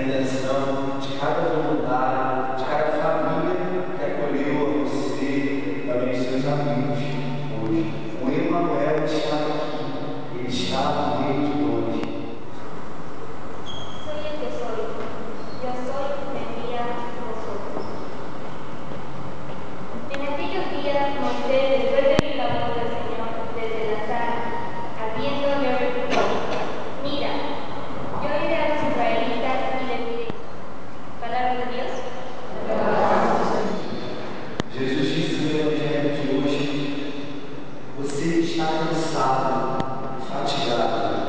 intenção de cada voluntário, de cada família que acolheu você, também os seus amigos hoje. O Emanuel está aqui, ele está no meio de nós. Soy el que soy, yo soy, me envía vosotros. En aquellos días Moisés, después de oír la voz del Señor desde la sala, habiéndole replicado: mira, yo iré a los israelitas y les diré. ¿Palabra de Dios? Jesus disse no Evangelho de hoje: você está cansado, fatigado,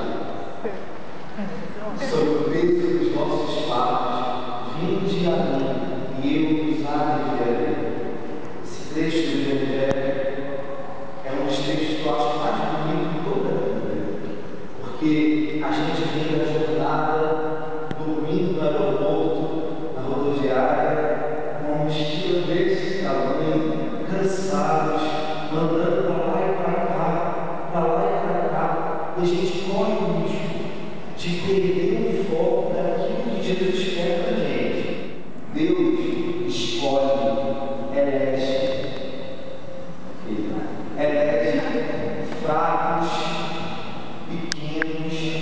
sob o peso dos vossos fardos, vinde a mim e eu vos aliviarei. Esse texto do Evangelho é um dos textos que eu acho mais bonito de toda a Bíblia, porque a gente vem da jornada, dormindo no aeroporto, na rodoviária, com uma mochila desse tamanho, cansados, andando para lá e para cá, para lá e para cá, e a gente corre o risco de perder o foco daquilo que Jesus quer para a gente. Deus escolhe, elege fracos, pequenos,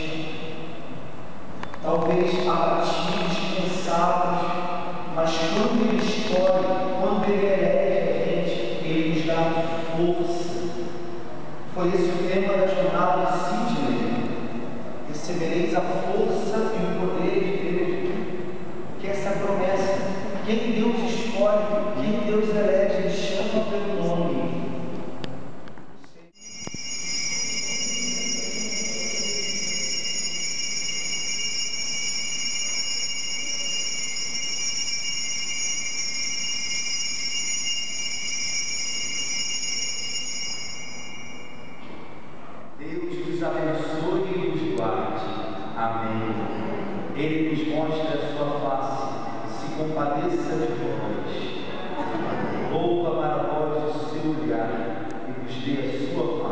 talvez abatidos, cansados, mas quando Ele escolhe, quando Ele elege a gente, Ele nos dá força. Foi esse o tema da jornada de Sidney. Recebereis a força e o poder de Deus. Que essa promessa, quem Deus escolhe, quem Deus elege, Ele chama pelo nome. Deus nos abençoe e nos guarde. Amém. Ele nos mostre a sua face e se compadeça de nós. Volva para vós o seu olhar e nos dê a sua paz.